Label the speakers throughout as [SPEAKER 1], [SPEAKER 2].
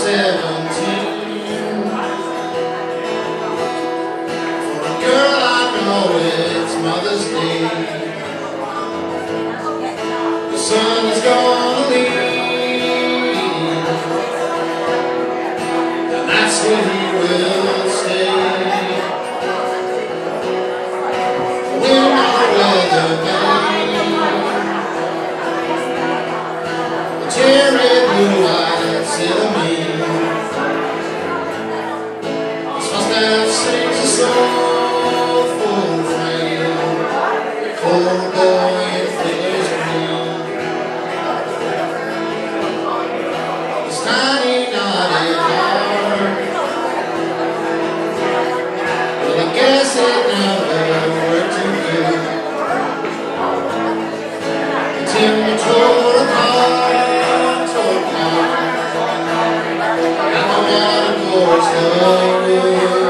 [SPEAKER 1] 17. For a girl I know it's Mother's Day. The sun is gonna leave, and that's where he will stay. We're not weather vane, cherry blue-eyed cinnamon. This mustache sings a soulful refrain. Cold boy in fingers green. His tiny knotted heart, well, I guess it never worked too good. Until we tore apart, tore apart, and the water pours the wood.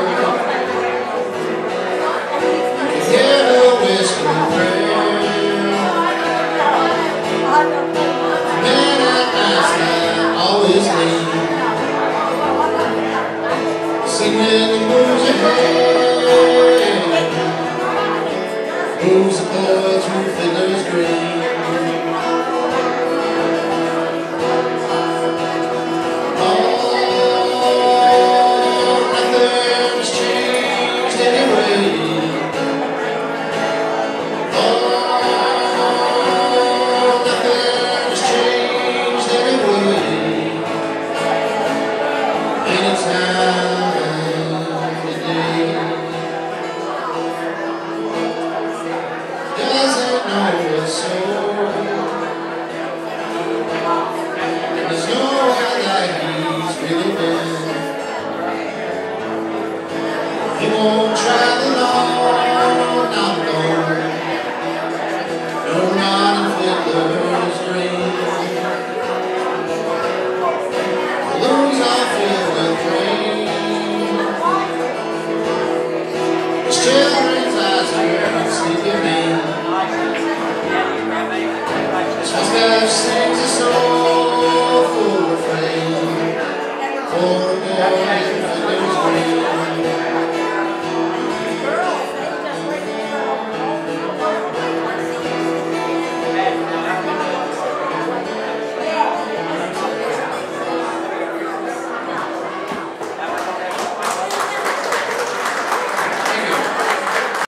[SPEAKER 1] You can hear the whispering prayer. Men at night that always leave, singing the moves ahead, moves the boy through Fiddler's Green. There's no one like he's really been. He won't travel alone, not alone. No, not in Fiddler's Green. Balloons are filled with rain. His children's eyes are sleeping in. His mustache sings a song.